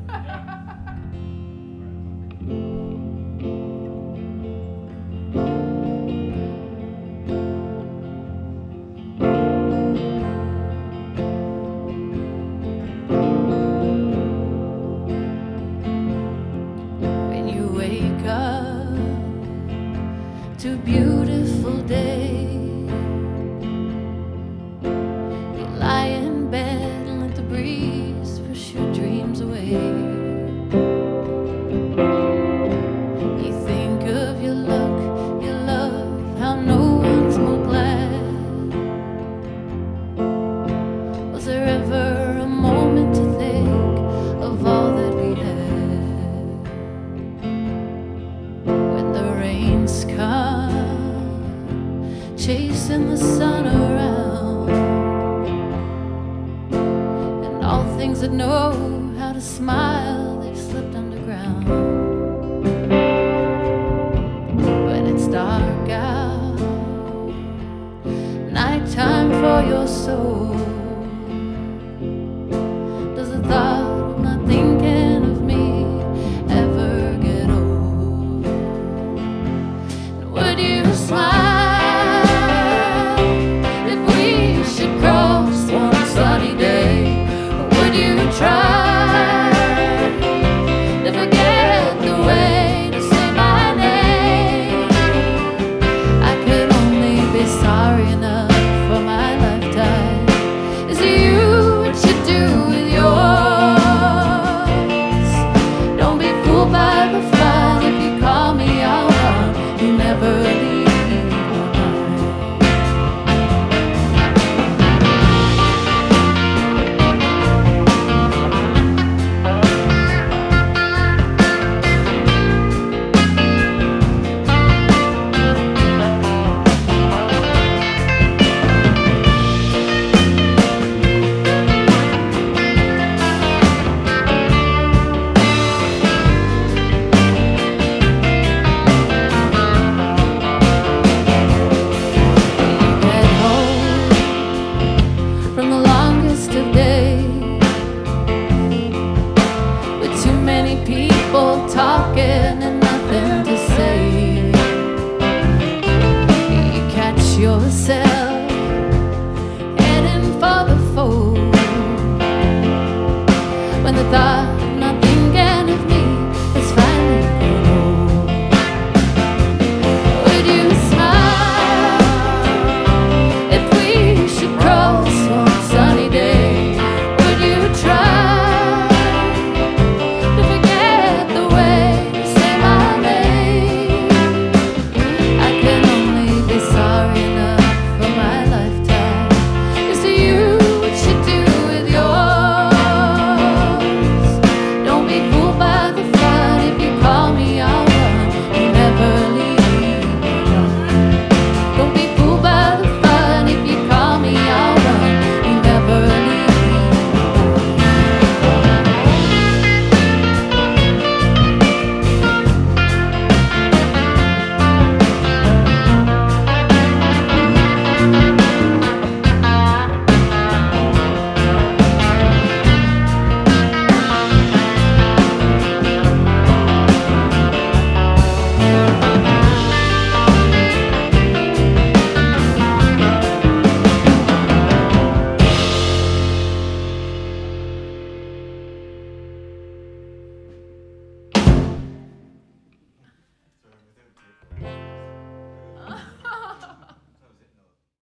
When you wake up to a beautiful day, you lie in bed and let the breeze push your dreams away. You think of your luck, your love, how no one's more glad. Was there ever a moment to think of all that we had? When the rains come, chasing the sun around, and all things that know how to smile, they've slipped underground. When it's dark out, nighttime for your soul,